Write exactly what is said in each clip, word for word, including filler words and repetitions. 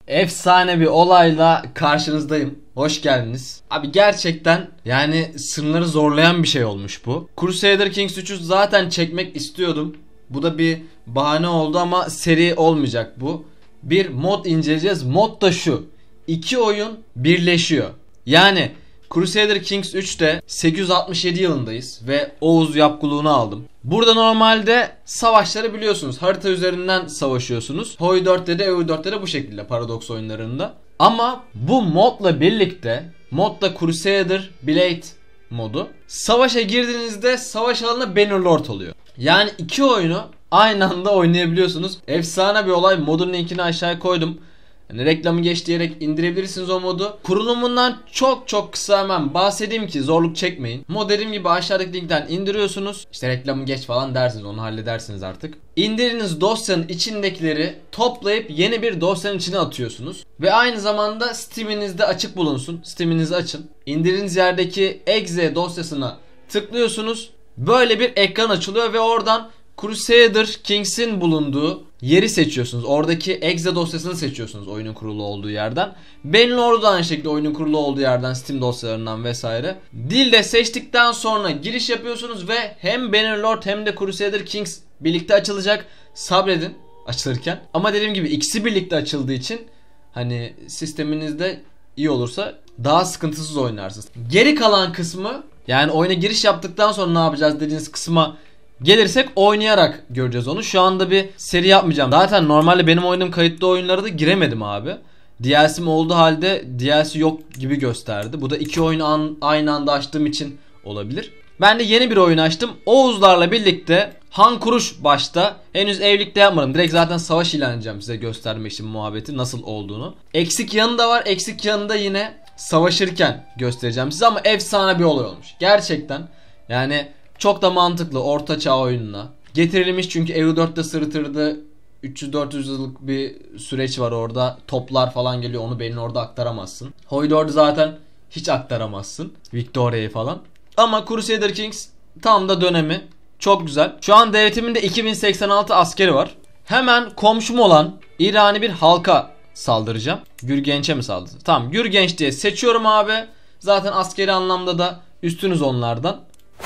Efsane bir olayla karşınızdayım. Hoş geldiniz. Abi gerçekten yani sınırları zorlayan bir şey olmuş bu. Crusader Kings üçü zaten çekmek istiyordum. Bu da bir bahane oldu ama seri olmayacak bu. Bir mod inceleyeceğiz. Mod da şu: İki oyun birleşiyor. Yani Crusader Kings üçte sekiz yüz altmış yedi yılındayız ve Oğuz yapguluğunu aldım. Burada normalde savaşları biliyorsunuz. Harita üzerinden savaşıyorsunuz. H O I dörtte de E U dörtte de bu şekilde, Paradox oyunlarında. Ama bu modla birlikte, modda Crusader Blade modu, savaşa girdiğinizde savaş alanı Bannerlord oluyor. Yani iki oyunu aynı anda oynayabiliyorsunuz. Efsane bir olay. Modun linkini aşağıya koydum. Yani reklamı geç diyerek indirebilirsiniz o modu. Kurulumundan çok çok kısa hemen bahsedeyim ki zorluk çekmeyin. Mod dediğim gibi aşağıdaki linkten indiriyorsunuz. İşte reklamı geç falan dersiniz, onu halledersiniz artık. İndirdiğiniz dosyanın içindekileri toplayıp yeni bir dosyanın içine atıyorsunuz. Ve aynı zamanda Steam'inizde açık bulunsun. Steam'inizi açın. İndirdiğiniz yerdeki exe dosyasına tıklıyorsunuz. Böyle bir ekran açılıyor ve oradan Crusader Kings'in bulunduğu yeri seçiyorsunuz. Oradaki exe dosyasını seçiyorsunuz oyunun kurulu olduğu yerden. Bannerlord'u da aynı şekilde oyunun kurulu olduğu yerden, Steam dosyalarından vesaire. Dilde seçtikten sonra giriş yapıyorsunuz ve hem Bannerlord hem de Crusader Kings birlikte açılacak. Sabredin açılırken. Ama dediğim gibi ikisi birlikte açıldığı için hani sisteminizde iyi olursa daha sıkıntısız oynarsınız. Geri kalan kısmı, yani oyuna giriş yaptıktan sonra ne yapacağız dediğiniz kısma gelirsek, oynayarak göreceğiz onu. Şu anda bir seri yapmayacağım. Zaten normalde benim oynadığım kayıtlı oyunlara da giremedim abi. D L C'm olduğu halde D L C yok gibi gösterdi. Bu da iki oyunu an, aynı anda açtığım için olabilir. Ben de yeni bir oyun açtım. Oğuzlarla birlikte Han Kuruş başta. Henüz evlilikte yapmadım. Direkt zaten savaş ilan edeceğim size, göstermek için muhabbeti nasıl olduğunu. Eksik yanı da var. Eksik yanında yine savaşırken göstereceğim size ama efsane bir olay olmuş. Gerçekten yani çok da mantıklı orta çağ oyununa getirilmiş, çünkü E U dörtte sırıtırdı. üç yüz dört yüz yıllık bir süreç var orada. Toplar falan geliyor, onu benim orada aktaramazsın. H O I dördü zaten hiç aktaramazsın, Victoria'yı falan. Ama Crusader Kings tam da dönemi. Çok güzel. Şu an devletimin de iki bin seksen altı askeri var. Hemen komşum olan İran'ı bir halka saldıracağım. Gürgenç'e mi saldırdı? Tamam, Gürgenç diye seçiyorum abi. Zaten askeri anlamda da üstünüz onlardan.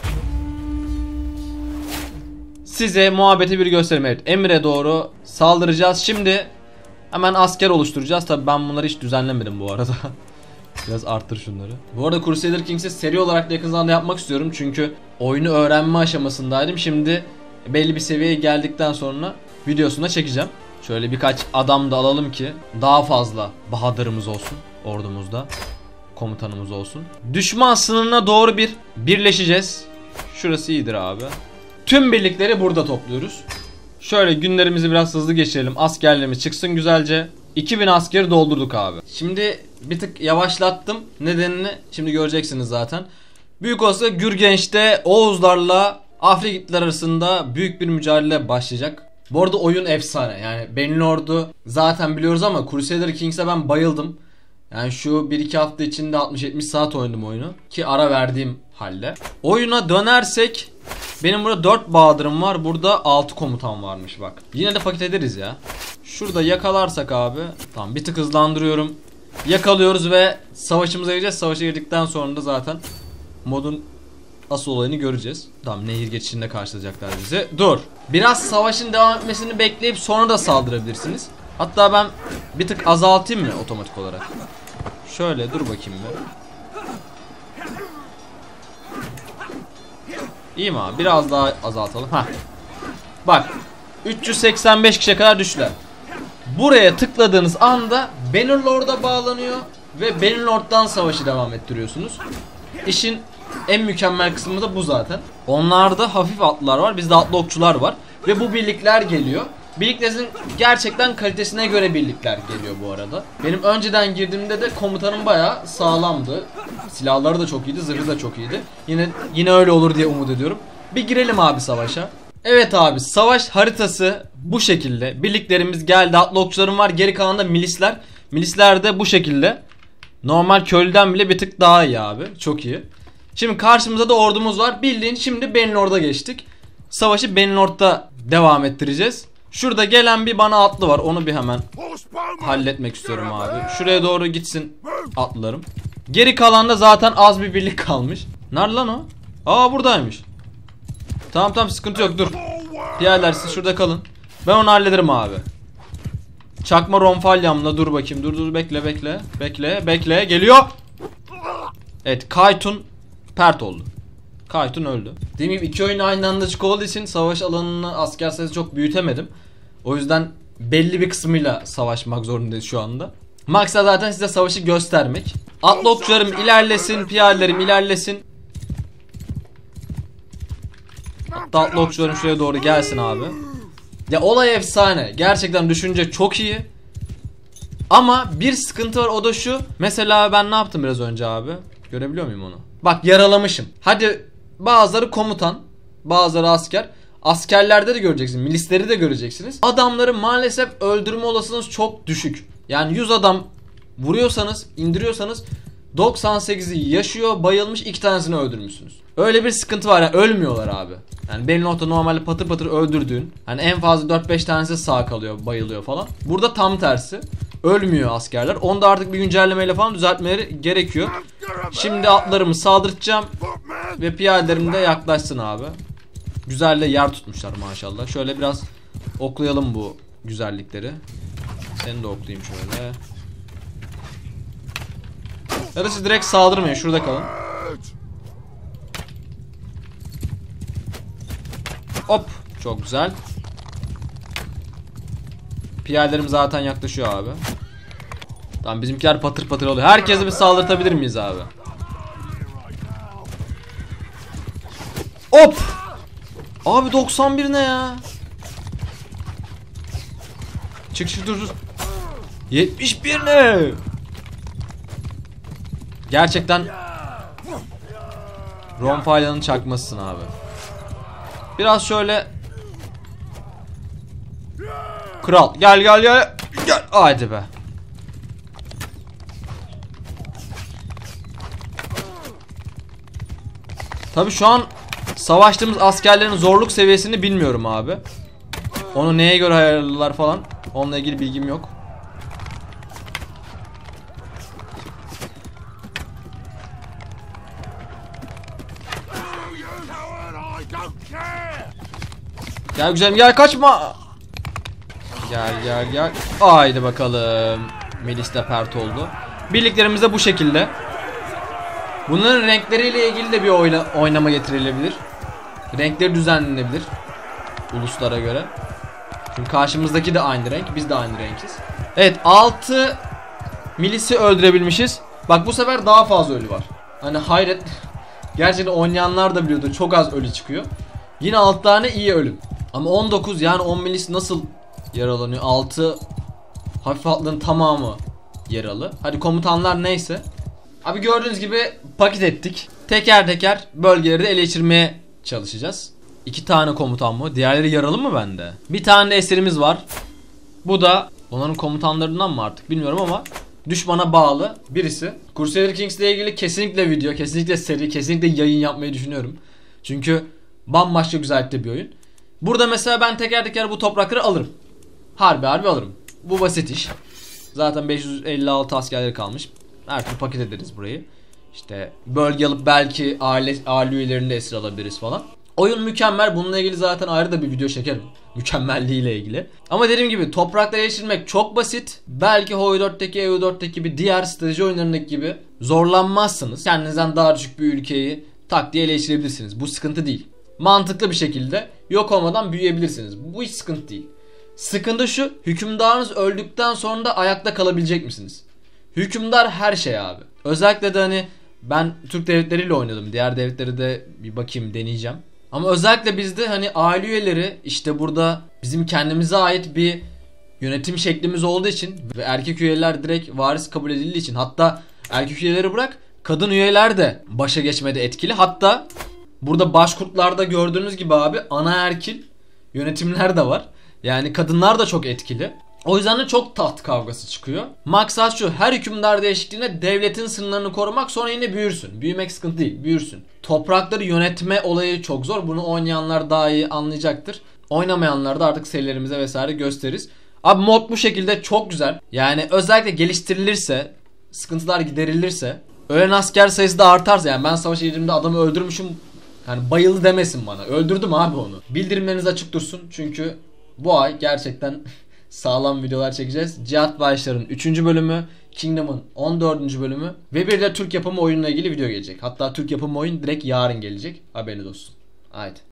Size muhabbeti bir göstereyim. Evet, Emir'e doğru saldıracağız. Şimdi hemen asker oluşturacağız. Tabi ben bunları hiç düzenlemedim bu arada. Biraz arttır şunları. Bu arada Crusader Kings'i seri olarak da yakın zamanda yapmak istiyorum. Çünkü oyunu öğrenme aşamasındaydım. Şimdi belli bir seviyeye geldikten sonra videosunu çekeceğim. Şöyle birkaç adam da alalım ki daha fazla bahadırımız olsun ordumuzda. Komutanımız olsun. Düşman sınırına doğru bir birleşeceğiz. Şurası iyidir abi. Tüm birlikleri burada topluyoruz. Şöyle günlerimizi biraz hızlı geçirelim. Askerlerimiz çıksın güzelce. iki bin askeri doldurduk abi. Şimdi bir tık yavaşlattım. Nedenini şimdi göreceksiniz zaten. Büyük olsa Gürgenç'te Oğuzlarla Afrikitler arasında büyük bir mücadele başlayacak. Bu arada oyun efsane. Yani Bannerlord'u zaten biliyoruz ama Crusader Kings'e ben bayıldım. Yani şu bir iki hafta içinde altmış yetmiş saat oynadım oyunu. Ki ara verdiğim halde. Oyuna dönersek, benim burada dört bahadırım var. Burada altı komutan varmış bak. Yine de paket ederiz ya. Şurada yakalarsak abi. Tamam, bir tık hızlandırıyorum. Yakalıyoruz ve savaşımıza gireceğiz. Savaşa girdikten sonra da zaten modun asıl olayını göreceğiz. Tamam, nehir geçişinde karşılayacaklar bizi. Dur. Biraz savaşın devam etmesini bekleyip sonra da saldırabilirsiniz. Hatta ben bir tık azaltayım mı otomatik olarak? Şöyle dur bakayım bir. İyi mi abi? Biraz daha azaltalım. Heh. Bak. üç yüz seksen beş kişiye kadar düştüler. Buraya tıkladığınız anda Bannerlord'a bağlanıyor ve Bannerlord'dan savaşı devam ettiriyorsunuz. İşin en mükemmel kısmı da bu zaten. Onlarda hafif atlılar var. Bizde atlı okçular var. Ve bu birlikler geliyor. Birliklerin gerçekten kalitesine göre birlikler geliyor bu arada. Benim önceden girdiğimde de komutanım bayağı sağlamdı. Silahları da çok iyiydi, zırhı da çok iyiydi. Yine yine öyle olur diye umut ediyorum. Bir girelim abi savaşa. Evet abi, savaş haritası bu şekilde. Birliklerimiz geldi, atlı okçularım var. Geri kalan da milisler. Milisler de bu şekilde. Normal köylüden bile bir tık daha iyi abi. Çok iyi. Şimdi karşımızda da ordumuz var. Bildiğin şimdi Bannerlord'a geçtik. Savaşı Bannerlord'da devam ettireceğiz. Şurada gelen bir bana atlı var. Onu bir hemen halletmek istiyorum abi. Şuraya doğru gitsin atlılarım. Geri kalan da zaten az bir birlik kalmış. Nerede lan o? Aa, buradaymış. Tamam tamam, sıkıntı yok, dur. Diğerler siz şurada kalın. Ben onu hallederim abi. Çakma ronfalyamla dur bakayım. Dur dur, bekle bekle. Bekle bekle, geliyor. Evet, Kaytun pert oldu. Kaytun öldü. Dediğim gibi iki oyun aynı anda açık olduğu için savaş alanını, asker sayısı çok büyütemedim. O yüzden belli bir kısmıyla savaşmak zorundayız şu anda. Maksat zaten size savaşı göstermek. Atlı okçularım ilerlesin, piyadelerim ilerlesin. Hatta atlı okçularım şuraya doğru gelsin abi. Ya olay efsane. Gerçekten düşünce çok iyi. Ama bir sıkıntı var, o da şu. Mesela ben ne yaptım biraz önce abi? Görebiliyor muyum onu? Bak, yaralamışım. Hadi bazıları komutan, bazıları asker. Askerlerde de göreceksiniz, milisleri de göreceksiniz. Adamları maalesef öldürme olasılığınız çok düşük. Yani yüz adam vuruyorsanız, indiriyorsanız doksan sekizi yaşıyor, bayılmış, iki tanesini öldürmüşsünüz. Öyle bir sıkıntı var, yani ölmüyorlar abi. Yani benim orta normalde patır patır öldürdüğün, hani en fazla dört beş tanesi sağ kalıyor, bayılıyor falan. Burada tam tersi. Ölmüyor askerler. Onu da artık bir güncellemeyle falan düzeltmeleri gerekiyor. Şimdi atlarımı saldırtacağım ve piyadelerim de yaklaşsın abi. Güzel de yer tutmuşlar maşallah. Şöyle biraz oklayalım bu güzellikleri. Seni de oklayayım şöyle. Ya da siz direkt saldırmayın, şurada kalın. Hop, çok güzel. Piyadelerim zaten yaklaşıyor abi. Tamam, bizimkiler patır patır oluyor. Herkese bir saldırtabilir miyiz abi? Hop! Abi doksan bir ne ya? Çık çık, dur dur. yetmiş bir ne? Gerçekten Ronfalya'nın çakmasısın abi. Biraz şöyle. Kral gel gel gel. Gel. Haydi be. Tabii şu an savaştığımız askerlerin zorluk seviyesini bilmiyorum abi. Onu neye göre ayarladılar falan, onunla ilgili bilgim yok. Gel güzelim, gel, kaçma. Gel gel gel. Haydi bakalım. Melis de pert oldu. Birliklerimiz de bu şekilde. Bunların renkleriyle ilgili de bir oyna oynama getirilebilir. Renkleri düzenlenebilir uluslara göre. Çünkü karşımızdaki de aynı renk, biz de aynı renkiz. Evet, altı milisi öldürebilmişiz. Bak, bu sefer daha fazla ölü var. Hani hayret. Gerçekten oynayanlar da biliyordu, çok az ölü çıkıyor. Yine altı tane iyi ölüm. Ama on dokuz, yani on milis nasıl yaralanıyor? altı hafif atlının tamamı yaralı. Hadi komutanlar neyse. Abi gördüğünüz gibi paket ettik. Teker teker bölgeleri de ele geçirmeye çalışacağız. İki tane komutan mı? Diğerleri yaralı mı bende? Bir tane de esirimiz var. Bu da onların komutanlarından mı artık bilmiyorum ama düşmana bağlı birisi. Crusader Kings ile ilgili kesinlikle video, kesinlikle seri, kesinlikle yayın yapmayı düşünüyorum. Çünkü bambaşka güzellikte bir oyun. Burada mesela ben teker teker bu toprakları alırım. Harbi harbi alırım. Bu basit iş. Zaten beş yüz elli altı askerleri kalmış. Her türlü paket ederiz burayı. İşte bölge alıp belki aile, aile üyelerini de esir alabiliriz falan. Oyun mükemmel. Bununla ilgili zaten ayrı da bir video çekerim. Mükemmelliğiyle ilgili. Ama dediğim gibi toprakları eleştirmek çok basit. Belki H O I dörtteki, E U dörtteki gibi diğer strateji oyunlarındaki gibi zorlanmazsınız. Kendinizden daha düşük bir ülkeyi tak diye eleştirebilirsiniz. Bu sıkıntı değil. Mantıklı bir şekilde yok olmadan büyüyebilirsiniz. Bu hiç sıkıntı değil. Sıkıntı şu: hükümdarınız öldükten sonra da ayakta kalabilecek misiniz? Hükümdar her şey abi. Özellikle de hani ben Türk devletleriyle oynadım. Diğer devletleri de bir bakayım, deneyeceğim. Ama özellikle bizde hani aile üyeleri, işte burada bizim kendimize ait bir yönetim şeklimiz olduğu için ve erkek üyeler direkt varis kabul edildiği için, hatta erkek üyeleri bırak, kadın üyeler de başa geçmede etkili. Hatta burada başkurtlarda gördüğünüz gibi abi anaerkil yönetimler de var. Yani kadınlar da çok etkili. O yüzden de çok taht kavgası çıkıyor. Maksat şu: her hükümdar değişikliğinde devletin sınırlarını korumak, sonra yine büyürsün. Büyümek sıkıntı değil, büyürsün. Toprakları yönetme olayı çok zor. Bunu oynayanlar daha iyi anlayacaktır. Oynamayanlar da artık serilerimize vesaire gösteririz. Abi mod bu şekilde çok güzel. Yani özellikle geliştirilirse, sıkıntılar giderilirse, ölen asker sayısı da artarsa, yani ben savaşa girdiğimde adamı öldürmüşüm, yani bayıldı demesin bana. Öldürdüm abi onu. Bildirimleriniz açık dursun çünkü bu ay gerçekten sağlam videolar çekeceğiz. Cihat Başlar'ın üçüncü bölümü, Kingdom'un on dördüncü bölümü ve bir de Türk yapımı oyunla ilgili video gelecek. Hatta Türk yapımı oyun direkt yarın gelecek. Haberiniz olsun. Haydi.